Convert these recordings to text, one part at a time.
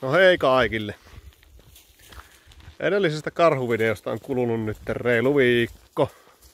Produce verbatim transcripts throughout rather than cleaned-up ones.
No hei kaikille! Edellisestä karhuvideosta on kulunut nyt reilu viikko.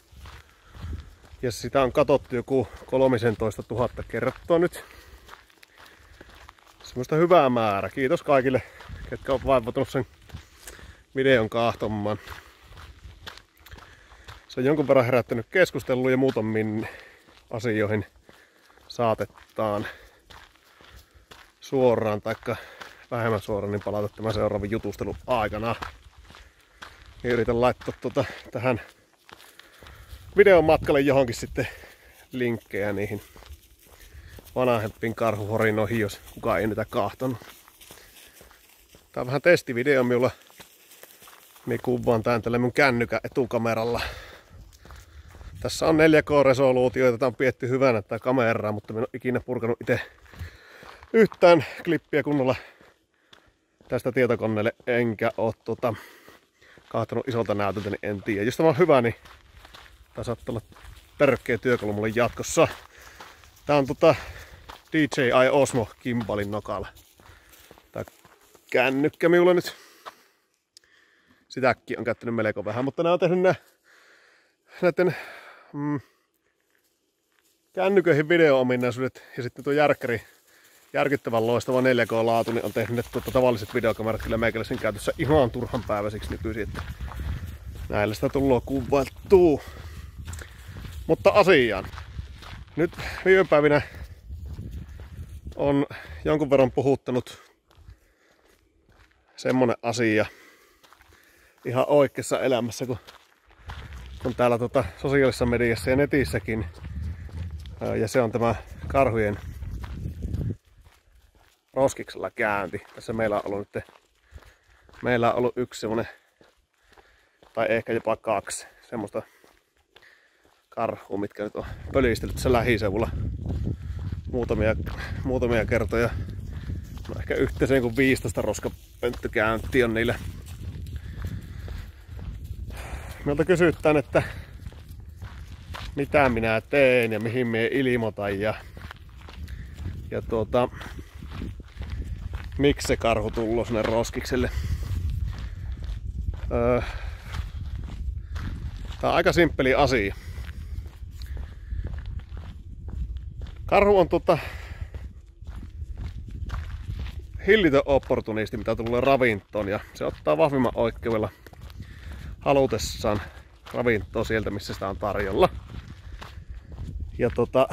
Ja sitä on katsottu joku kolmetoista tuhatta kertaa nyt. Semmoista hyvää määrä. Kiitos kaikille, ketkä on vaivautunut sen videon kaahtomaan. Se on jonkun verran herättänyt keskustelua ja muutamiin asioihin saatetaan suoraan taikka vähemmän suoraan niin palata tämän seuraavan jutustelun aikana. Niin yritän laittaa tuota tähän videon matkalle johonkin sitten linkkejä niihin vanhempiin karhuhorinoihin, jos kukaan ei niitä kaahtanut. Tää on vähän testivideo, minulla minä kuvaan tän tällä mun kännykän etukameralla. Tässä on neljä K-resoluutio, tätä on pidetty hyvänä tää kameraa, mutta minä en ole ikinä purkanut itse yhtään klippiä kunnolla tästä tietokoneelle, enkä oo tuota, kaahtanut isolta näytöltä, niin en tiedä. Jos tämä on hyvä, niin tää saattaa olla tärkeä työkalu mulle jatkossa. Tää on tota D J I Osmo Gimbalin nokalla. Tää kännykkä minulla nyt. Sitäkin on käyttänyt melko vähän, mutta nää on tehnyt nää näiden mm, kännyköihin video-ominaisuudet ja sitten tuo järkkäri, järkyttävän loistava neljä K-laatu, niin on tehnyt tuota tavalliset videokamerat kyllä meikäläisen käytössä ihan turhan päiväisiksi nykyisin, että näillä sitä tullaan kuvailtua. Mutta asiaan. Nyt viime päivinä on jonkun verran puhuttanut semmonen asia ihan oikeassa elämässä, kun on täällä tota sosiaalisessa mediassa ja netissäkin. Ja se on tämä karhujen roskiksella käynti. Tässä meillä on ollut nyt, meillä on ollut yksi semmonen, tai ehkä jopa kaksi semmoista karhua, mitkä nyt on pölistellyt tässä lähiseudulla muutamia, muutamia kertoja. No ehkä yhteensä kuin viisitoista roskapönttökäyntiä on niillä. Meiltä kysytään, että mitä minä teen ja mihin minä ilmoitan ja, ja tuota, miksi se karhu tullut sinne roskikselle. Öö, Tää on aika simppeli asia. Karhu on tuota hillitön opportunisti, mitä tulee ravintoon, ja se ottaa vahvimman oikeudella halutessaan ravintoa sieltä, missä sitä on tarjolla. Ja tota,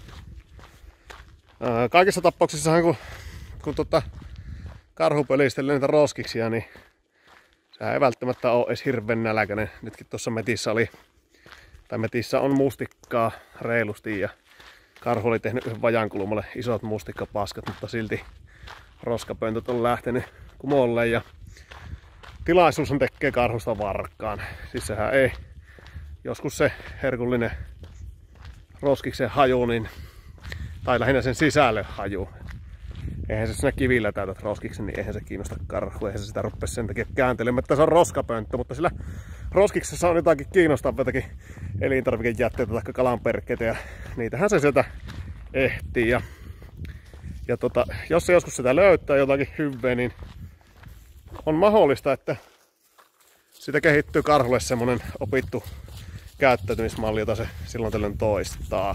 ää, kaikissa tapauksissa, kun, kun tota, karhu pölistelee niitä roskiksia, niin sehän ei välttämättä ole edes hirveän nälkäinen. Nytkin tuossa metissä oli, tai metissä on mustikkaa reilusti, ja karhu oli tehnyt yhden vajankulmalle isot mustikkapaskat, mutta silti roskapöntöt on lähtenyt kumolle, ja tilaisuus tekee karhusta varkkaan. Siis sehän ei, joskus se herkullinen roskiksen haju, niin, tai lähinnä sen sisällön haju. Eihän se siinä kivillä täytät roskiksen, niin eihän se kiinnosta karhua. Eihän se sitä rupea sen takia kääntelemään, että se on roskapönttö, mutta sillä roskiksessa on jotakin kiinnostavaa, jotakin elintarvikejätteitä tai kalanperkkeitä, ja niitähän se sieltä ehtii. Ja, ja tota, jos se joskus sitä löytää jotakin hyvää, niin on mahdollista, että siitä kehittyy karhulle semmonen opittu käyttäytymismalli, jota se silloin tällöin toistaa.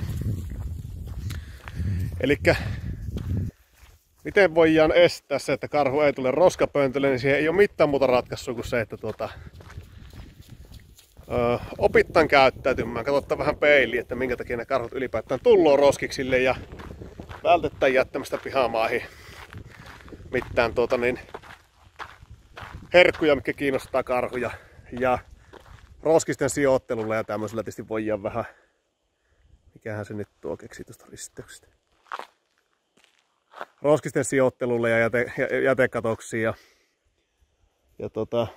Elikkä miten voidaan estää se, että karhu ei tule roskapöntölle, niin siihen ei ole mitään muuta ratkaisua kuin se, että tuota, ö, opittaan käyttäytymään. Katsotaan vähän peiliin, että minkä takia ne karhut ylipäätään tulloo roskiksille, ja vältetään jättämästä pihamaahin mitään tuota niin herkkuja, mitkä kiinnostaa karhuja. Ja roskisten sijoittelulla ja tämmöisellä tietysti voidaan vähän, mikähän se nyt tuo keksii tuosta risteyksestä. Roskisten sijoittelulle ja jäte, jätekatoksiin ja, ja tota,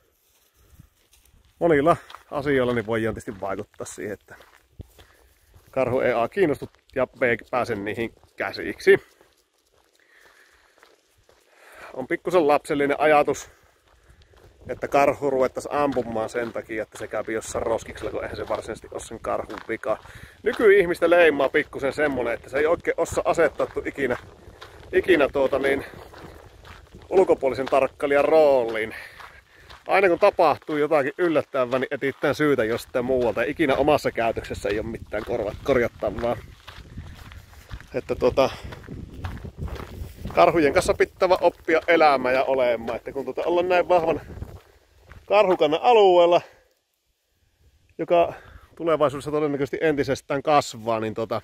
monilla asioilla niin voidaan tietysti vaikuttaa siihen, että karhu ei A kiinnostu ja B pääse niihin käsiksi. On pikkusen lapsellinen ajatus, että karhu ruvettaisiin ampumaan sen takia, että se käy jossain roskiksella, kun eihän se varsinaisesti ole sen karhun vika. Nykyihmistä leimaa pikkusen semmonen, että se ei oikein osaa asettautua ikinä, ikinä tuota niin, ulkopuolisen tarkkailijan rooliin. Aina kun tapahtuu jotakin yllättävää, niin etsitään syytä jostain muualta. Ikinä omassa käytöksessä ei ole mitään korjattavaa. Että tuota, karhujen kanssa pitää oppia elämään ja olemaan. Että kun tuota, ollaan näin vahvan karhukannan alueella, joka tulevaisuudessa todennäköisesti entisestään kasvaa, niin tuota,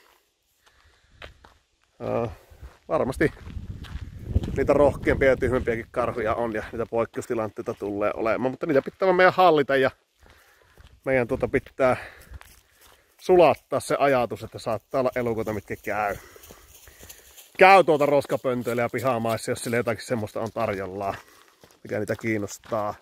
ää, varmasti niitä rohkeampia ja tyhmempiäkin karhuja on ja niitä poikkeustilanteita tulee olemaan. Mutta niitä pitää meidän hallita ja meidän tuota pitää sulattaa se ajatus, että saattaa olla elukoita, mitkä käy. Käy tuolta roskapöntöillä ja pihamaissa, jos sille jotakin semmoista on tarjolla, mikä niitä kiinnostaa.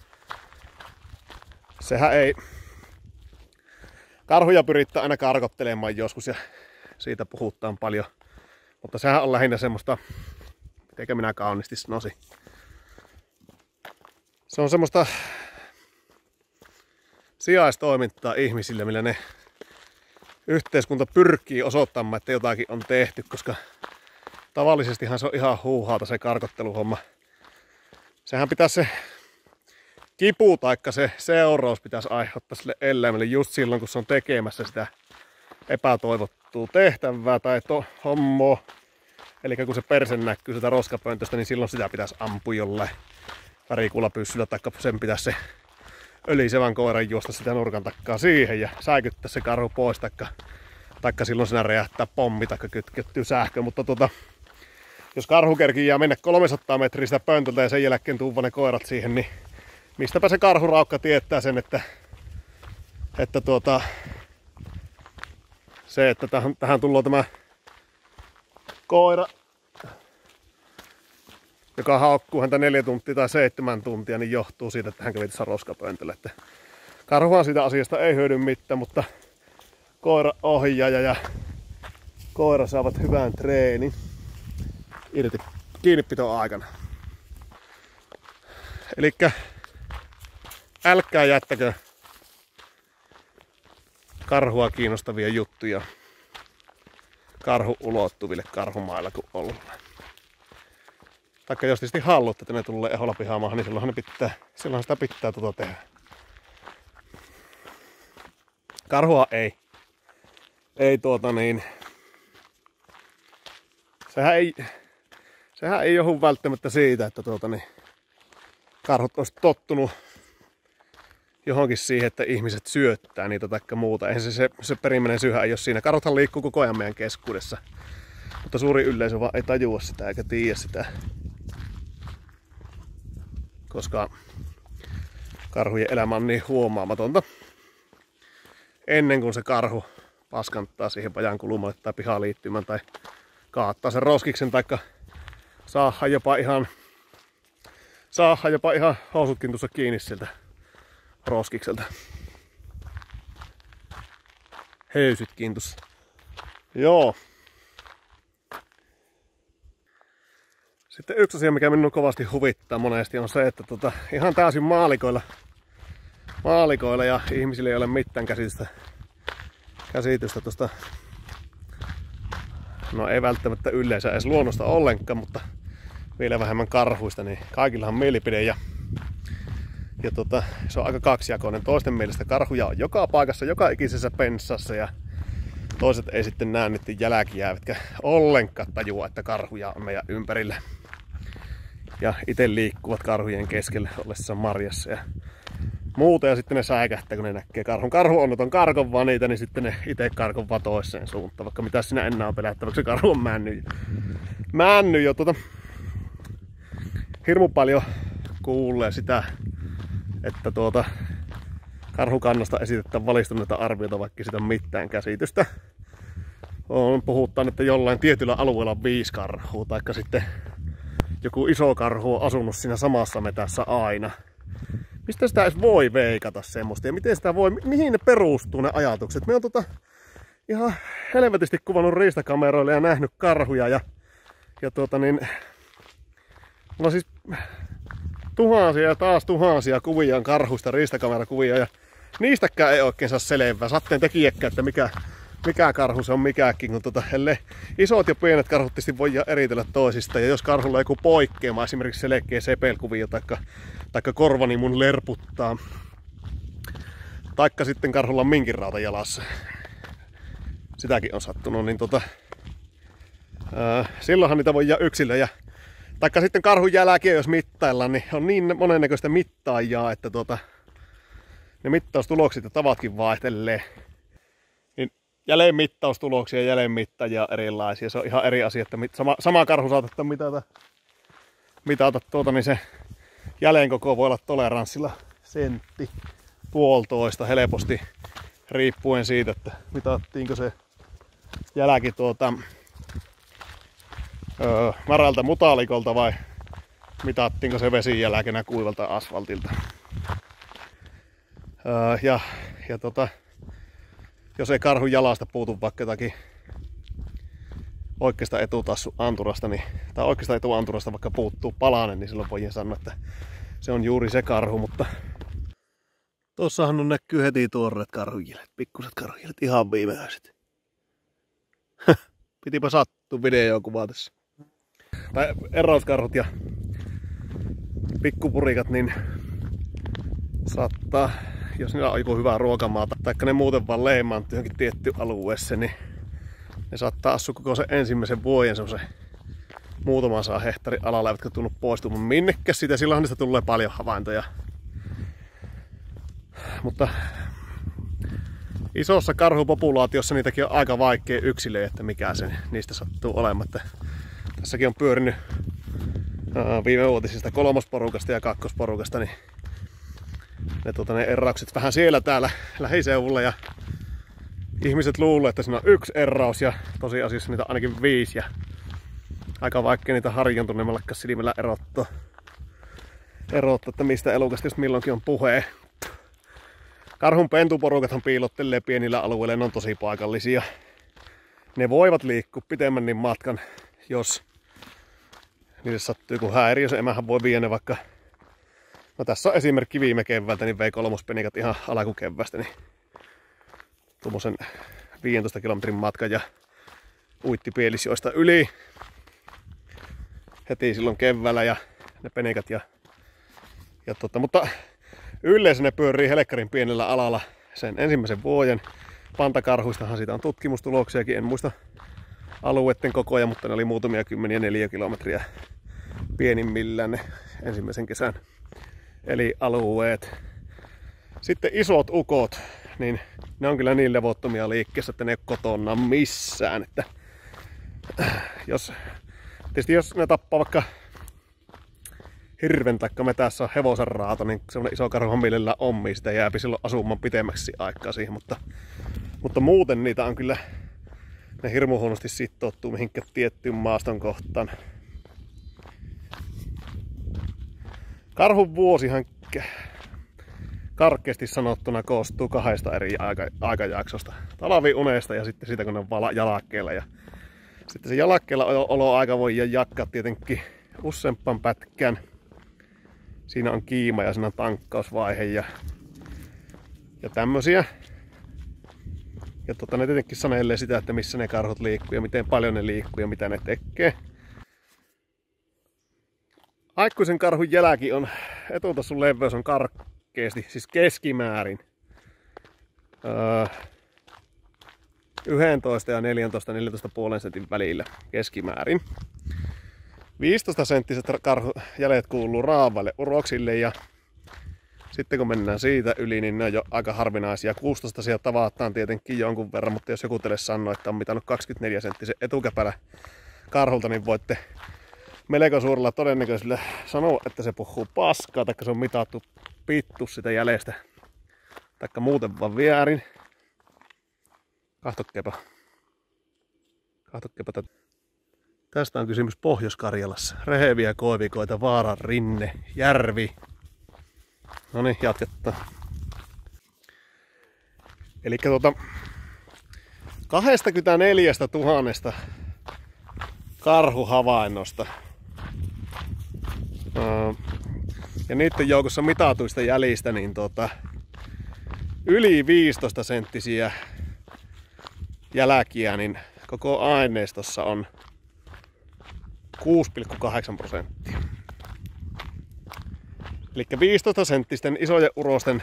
Sehän ei... Karhuja pyrittää aina karkottelemaan joskus ja siitä puhutaan paljon. Mutta sehän on lähinnä semmoista, mitenkä minä kauniisti sanoisin. Se on semmoista sijaistoimintaa ihmisille, millä ne yhteiskunta pyrkii osoittamaan, että jotakin on tehty, koska tavallisestihan se on ihan huuhaata se karkotteluhomma. Sehän pitäisi se kipu taikka se seuraus pitäisi aiheuttaa sille eläimelle just silloin, kun se on tekemässä sitä epätoivottua tehtävää tai to hommoa. Eli kun se perse näkyy sitä roskapöntöstä, niin silloin sitä pitäisi ampua jollain värikuulapyssyllä, taikka sen pitäisi se ölisevän koiran juosta sitä nurkan takkaa siihen ja säikyttää se karhu pois, taikka, taikka silloin siinä räjähtää pommi taikka kytkettyy sähkö. Mutta tota, jos karhu kerkii ja mennä kolmesataa metriä sitä pöntöltä ja sen jälkeen tuuva ne koirat siihen, niin mistäpä se karhuraukka tietää sen, että, että tuota, se, että tähän, tähän tullaan tämä koira, joka haukkuu häntä neljä tuntia tai seitsemän tuntia, niin johtuu siitä, että hän kävi tässä roskapöntöllä. Karhuhan siitä asiasta ei hyödy mitään, mutta koira ohjaaja ja koira saavat hyvän treenin irti kiinnipitoon aikana. Elikkä älkää jättäkö karhua kiinnostavia juttuja karhu ulottuville karhumailla kun ollaan. Taikka jos tietysti haluatte, että ne tulee eholla pihaamaahan, niin silloinhan, ne pitää, silloinhan sitä pitää tuota tehdä. Karhua ei. Ei tuota niin. Sehän ei, sehän ei johdu välttämättä siitä, että tuota niin, karhut olisi tottunut johonkin siihen, että ihmiset syöttää niitä taikka muuta. Eihän se, se, se perimmäinen syyhän ei ole siinä. Karhuthan liikkuu koko ajan meidän keskuudessa. Mutta suuri yleisö vaan ei tajua sitä eikä tiedä sitä. Koska karhujen elämä on niin huomaamatonta. Ennen kuin se karhu paskanttaa siihen pajan kulumalle tai pihaliittymän tai kaattaa sen roskiksen taikka saadaan jopa ihan saadaan jopa ihan housutkin tuossa kiinni sieltä roskikselta. Höysytkin tuossa. Joo. Sitten yksi asia, mikä minun kovasti huvittaa monesti, on se, että tota, ihan täysin maalikoilla, maalikoilla ja ihmisille ei ole mitään käsitystä, käsitystä tuosta, no ei välttämättä yleensä edes luonnosta ollenkaan, mutta vielä vähemmän karhuista, niin kaikillahan on mielipide ja, ja tota, se on aika kaksijakoinen. Toisten mielestä karhuja on joka paikassa, joka ikisessä penssassa ja toiset ei sitten näe niiden jälkiä, eivätkä ollenkaan tajua, että karhuja on meidän ympärillä. Ja itse liikkuvat karhujen keskellä ollessa marjassa ja muuta. Ja sitten ne säikähtää, kun ne näkee karhun. Karhu on oton karkon vaan niitä, niin sitten ne itse karkon vaan toiseen suuntaan. Vaikka mitä sinä enää on pelättäväksi, se karhu on männyt. Männyt jo tuota. Hirmu paljon kuulee sitä, että tuota karhukannasta esitetään valistuneita arvioita, vaikka sitä on mitään käsitystä. On, puhutaan, että jollain tietyllä alueella on viisi karhua, taikka sitten joku iso karhu on asunut siinä samassa metässä aina. Mistä sitä edes voi veikata semmoista ja miten sitä voi, mihin ne perustuu ne ajatukset? Me on tota ihan helvetisti kuvannut riistakameroille ja nähnyt karhuja ja, ja tuota niin, mulla on siis tuhansia ja taas tuhansia kuvia on karhuista, riistakamerakuvia ja niistäkään ei oikein saa selvää. Satteen tekijäkään, että mikä mikä karhu se on mikäkin, kun tota, isot ja pienet karhut tietysti voidaan eritellä toisista. Ja jos karhulla on joku poikkeama, esimerkiksi selkeä sepelkuvio taikka, taikka korva, niin mun lerputtaa. Taikka sitten karhulla on minkin rauta jalassa. Sitäkin on sattunut, niin tota, ää, silloinhan niitä voidaan yksilöä. Ja, taikka sitten karhun jälkeen, jos mittaillaan, niin on niin monennäköistä mittaajaa, että tota, ne mittaustulokset ja tavatkin vaihtelee. Niin jälleen mittaustuloksia ja jälleen mittaajia erilaisia. Se on ihan eri asia, että sama, sama karhu saatetaan mitata, mitata tuota, niin se jäljen koko voi olla toleranssilla sentti, puolitoista helposti, riippuen siitä, että mitattiinko se jälki tuota, öö, märältä mutalikolta vai mitattiinko se vesijälkenä kuivalta asfaltilta. Öö, ja ja tota, jos ei karhun jalasta puutu vaikka jotakin oikeasta etutassu anturasta, niin, tai oikeasta etuanturasta vaikka puuttuu palanen, niin silloin voidaan sanoa, että se on juuri se karhu, mutta tuossahan on näkyy heti tuoreet karhujäljet, pikkuset karhujäljet, ihan viimeiset. Pitipä sattua videoa kuvatessa. Tai erauskarhut ja pikkupurikat, niin saattaa, jos niillä on joku hyvää ruokamaata, taikka ne muuten vaan leimaantuu johonkin tiettyyn alueeseen, niin ne saattaa asua koko sen ensimmäisen vuoden semmosen muutaman saa hehtaarin alalla, eivätkä tunnu poistumaan minnekään siitä. Silloinhan niistä tulee paljon havaintoja. Mutta isossa karhupopulaatiossa niitäkin on aika vaikea yksilöä, että mikä se niistä sattuu olemaan. Tässäkin on pyörinyt viimevuotisista kolmosporukasta ja kakkosporukasta, niin ne, tuota, ne erraukset vähän siellä täällä lähiseudulla ja ihmiset luulee, että siinä on yksi erraus ja tosiasiassa niitä on ainakin viisi ja aika vaikea niitä harjantuneemmalla silmällä erottaa, erottaa, että mistä elukasta jos milloinkin on puhe. Karhun pentuporukathan piilottelee pienillä alueilla, ne on tosi paikallisia. Ne voivat liikkua pitemmän matkan, jos niille sattuu joku häiriö. Se emähän voi viedä vaikka, no tässä on esimerkki viime keväältä, niin vei kolmospenikat ihan alkukeväästä, niin tuommoisen viidentoista kilometrin matkan ja uitti Pielisjoesta yli heti silloin keväällä ja ne penikat ja, ja tota, mutta yleensä ne pyörii helkkarin pienellä alalla sen ensimmäisen vuoden. Pantakarhuistahan siitä on tutkimustuloksiakin, en muista alueiden kokoja, mutta ne oli muutamia kymmeniä neljä kilometriä pienimmillään ne ensimmäisen kesän. Eli alueet. Sitten isot ukot, niin ne on kyllä niin levottomia liikkeessä, että ne ei ole kotona missään. Että jos, tietysti jos ne tappaa vaikka hirven taikka metässä on hevosen raato, niin semmonen iso karhuhan mielellään ommii, sitä jääpi silloin asumaan pitemmäksi aikaa siihen, mutta, mutta muuten niitä on kyllä, ne hirmu huonosti sitoutuu mihinkään tiettyyn maaston kohtaan. Karhun vuosihan karkeasti sanottuna koostuu kahdesta eri aika, aikajaksosta. Talviunesta ja sitten siitä kun ne on jalakkeella. Ja sitten se jalakkeella oloaika voi jatkaa tietenkin useampan pätkän. Siinä on kiima ja siinä on tankkausvaihe ja, ja tämmösiä. Ja tota, ne tietenkin sanelee sitä, että missä ne karhut liikkuu ja miten paljon ne liikkuu ja mitä ne tekee. Aikuisen karhun jälki on, etutassun leveys on karkeasti, siis keskimäärin öö, yksitoista ja neljätoista neljätoista pilkku viisi sentin välillä keskimäärin. viisitoista senttiset karhujäljet kuuluu raavaille uroksille ja sitten kun mennään siitä yli, niin ne on jo aika harvinaisia. kuusitoista sieltä tavataan tietenkin jonkun verran, mutta jos joku teille sanoo, että on mitannut kaksikymmentäneljä senttisen etukäpälä karhulta, niin voitte melko suurella todennäköisellä sanoa, että se puhuu paskaa, tai se on mitattu pittu sitä jäljestä, taikka muuten vaan väärin. Kahtokkeepa. Kahtokkeepa tätä. Tästä on kysymys Pohjois-Karjalassa. Reheviä koivikoita, Vaaran rinne, järvi. No niin, jatketaan. Eli tuota, kaksikymmentäneljätuhatta karhuhavainnosta ja niiden joukossa mitatuista jäljistä, niin tuota, yli viisitoista senttisiä jälkiä, niin koko aineistossa on kuusi pilkku kahdeksan prosenttia. Eli viisitoista senttisten isojen urosten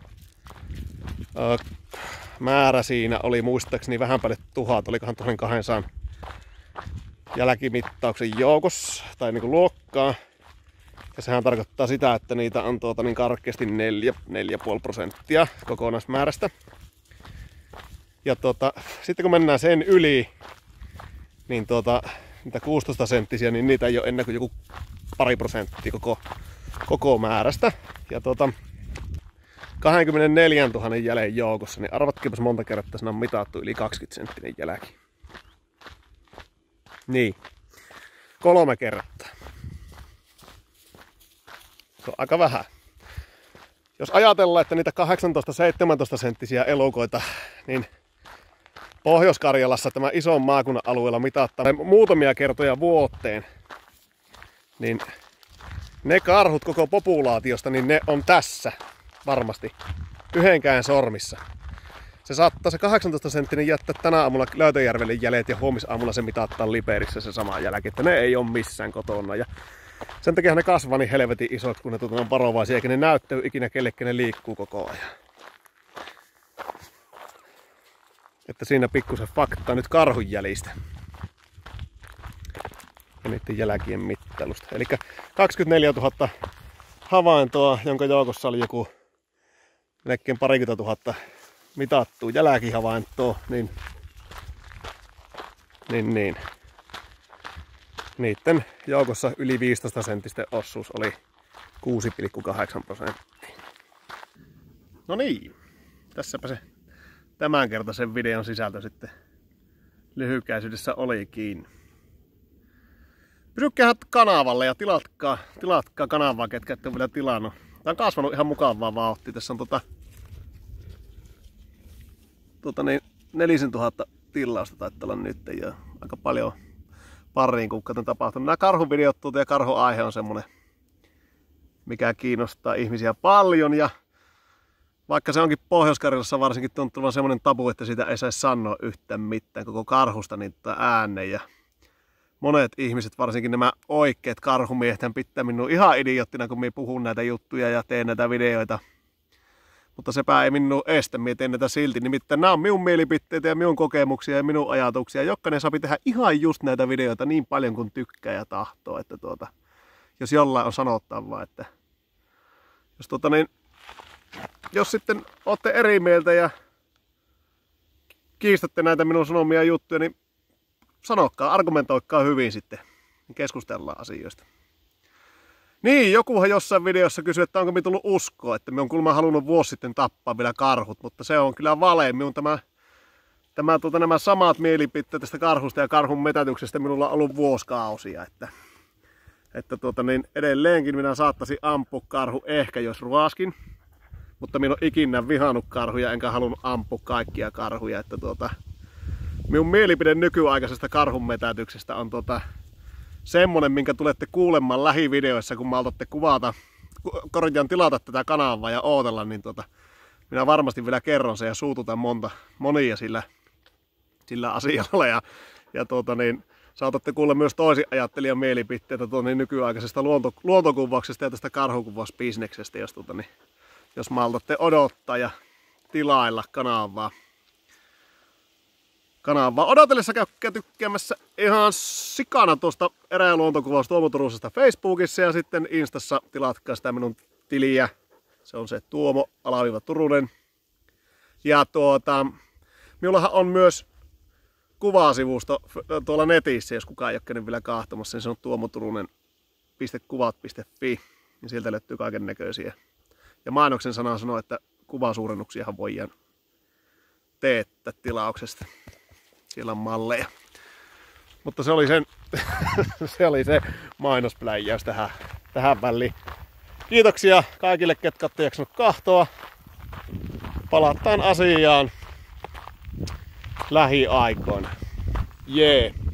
ö, määrä siinä oli muistaakseni vähän päälle tuhat, olikohan tuhatkaksisataa jälkimittauksen joukossa tai niinku luokkaa. Ja sehän tarkoittaa sitä, että niitä on tuota niin karkeasti neljä pilkku viisi prosenttia kokonaismäärästä. Ja tuota, sitten kun mennään sen yli, niin tuota, niitä kuusitoista senttisiä, niin niitä ei ole ennen kuin joku pari prosenttia koko, koko määrästä. Ja tuota, kaksikymmentäneljätuhatta jäljen joukossa, niin arvatkiinpas monta kertaa siinä on mitattu yli kaksikymmentä senttinen jälki. Niin, kolme kertaa. Se on aika vähän. Jos ajatellaan, että niitä kahdeksantoista seitsemäntoista senttisiä elukoita, niin Pohjois-Karjalassa tämän ison maakunnan alueella mitataan muutamia kertoja vuoteen, niin ne karhut koko populaatiosta, niin ne on tässä varmasti yhdenkään sormissa. Se saattaa se kahdeksantoista senttinen jättää tänä aamulla Löytöjärvelle jäljet ja huomisaamulla se mitataan Liperissä se sama jälki, että ne ei ole missään kotona. Ja sen takia ne kasvaa niin helvetin isot, kun ne on varovaisia, eikä ne näyttäy ikinä kellekin, ne liikkuu koko ajan. Että siinä pikkusen faktaa nyt karhun jäljistä ja niiden jälkien mittailusta. Eli kaksikymmentäneljätuhatta havaintoa, jonka joukossa oli joku melkein parikymmentä tuhatta mitattua jälkihavaintoa, niin, niin, niin. Niiden joukossa yli viisitoista senttisten osuus oli kuusi pilkku kahdeksan prosenttia. No niin, tässäpä se tämänkertaisen videon sisältö sitten lyhykäisyydessä olikin. Pysykää kanavalle ja tilatkaa, tilatkaa kanavaa, ketkä ette ole vielä tilannut. Tää on kasvanut ihan mukavaa vauhtia. Tässä on tota, tota niin, nelisen tuhatta tilausta taitaa olla nyt ja aika paljon pariin kuukauteen tapahtunut. Nämä karhuvideot tuota ja karhuaihe on semmonen, mikä kiinnostaa ihmisiä paljon. Ja vaikka se onkin Pohjois-Karjalassa varsinkin tuntuu semmonen tabu, että siitä ei saisi sanoa yhtään mitään koko karhusta niin ääneen. Ja monet ihmiset, varsinkin nämä oikeat karhumiehet, pitää minua ihan idioottina, kun minä puhun näitä juttuja ja teen näitä videoita. Mutta sepä ei minua estä, minä teen näitä silti. Nimittäin nämä on minun mielipiteitä ja minun kokemuksia ja minun ajatuksia. Jokainen saa tehdä ihan just näitä videoita niin paljon kuin tykkää ja tahtoo. Että tuota, jos jollain on sanottavaa, että jos, tuota niin, jos sitten olette eri mieltä ja kiistätte näitä minun sanomia juttuja, niin sanokaa, argumentoikaa hyvin sitten, niin keskustellaan asioista. Niin, jokuhan jossain videossa kysyi, että onko minä tullut uskoa, että minä olen kuulemma halunnut vuosi sitten tappaa vielä karhut, mutta se on kyllä vale. Minun tämä, tämä, tuota, nämä samat mielipiteet tästä karhusta ja karhun metätyksestä minulla on ollut vuosikausia, että, että tuota, niin edelleenkin minä saattaisin ampua karhu ehkä jos ruaskin, mutta minä olen ikinä vihannut karhuja enkä halunnut ampua kaikkia karhuja, että tuota, minun mielipide nykyaikaisesta karhun metätyksestä on tuota, semmonen, minkä tulette kuulemaan lähivideoissa, kun maltatte kuvata, korjaan tilata tätä kanavaa ja ootella, niin tuota, minä varmasti vielä kerron sen ja suututan monta, monia sillä, sillä asialla. Ja, ja tuota, niin, saatatte kuulla myös toisin ajattelijan mielipiteitä tuota, niin nykyaikaisesta luonto, luontokuvauksesta ja tästä karhukuvausbisneksestä, jos, tuota, niin, jos maltatte odottaa ja tilailla kanavaa. Kanavaa odotellessa käykää tykkäämässä ihan sikana tuosta eräluontokuvaus Tuomo Turusesta Facebookissa ja sitten Instassa tilatkaa sitä minun tiliä. Se on se Tuomo alaviiva Turunen. Ja tuota, minullahan on myös kuvasivusto tuolla netissä, jos kukaan ei ole käynyt vielä kaahtamassa, niin se on tuomoturunen piste kuvat piste fi. Ja sieltä löytyy kaiken näköisiä. Ja mainoksen sana sanoo, että kuvasuurennuksiahan voidaan teettää tilauksesta. Siellä on malleja. Mutta se oli, sen, se, oli se mainospläjäys tähän, tähän väliin. Kiitoksia kaikille, ketkä olette jaksanut kahtoa. Palataan asiaan lähiaikoina. Jee.